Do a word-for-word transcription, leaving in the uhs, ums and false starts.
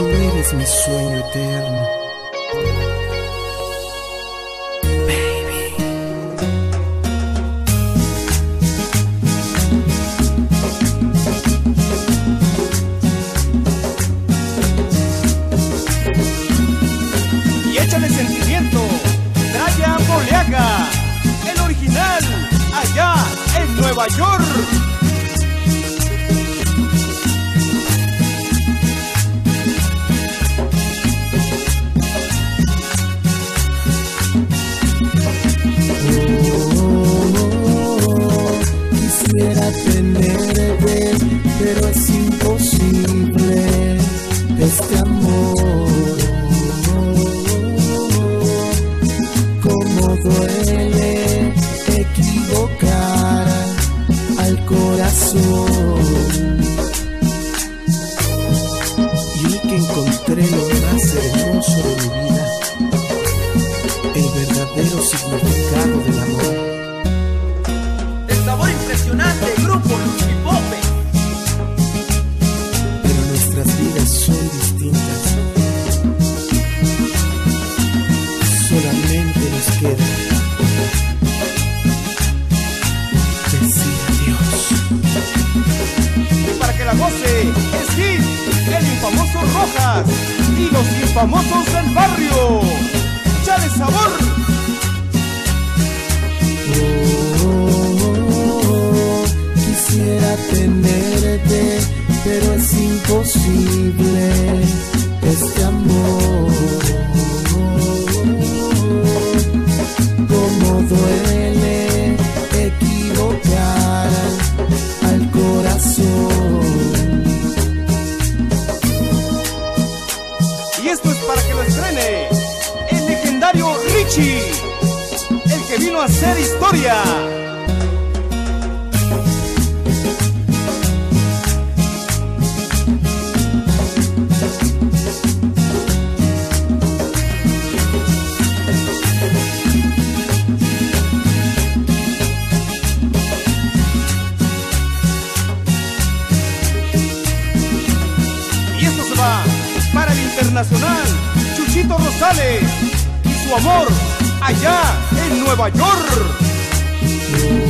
Tú eres mi sueño eterno. Y échale sentimiento, Brian Boleaga, el original, allá en Nueva York. Quisiera tenerte, pero es imposible este amor. Cómo duele equivocar al corazón. Y hoy que encontré lo más hermoso de mi vida, el verdadero significado del amor. Sabor impresionante, grupo Luchipope. Pero nuestras vidas son distintas. Solamente nos queda decir adiós. Y para que la goce, es Hit, el infamoso Rojas y los infamosos del barrio. ¡Chale sabor! Quisiera tenerte, pero es imposible este amor. Cómo duele equivocar al corazón. Y esto es para que lo estrene el legendario Richie, el que vino a hacer historia. Para el internacional Chuchito Rosales y su amor allá en Nueva York.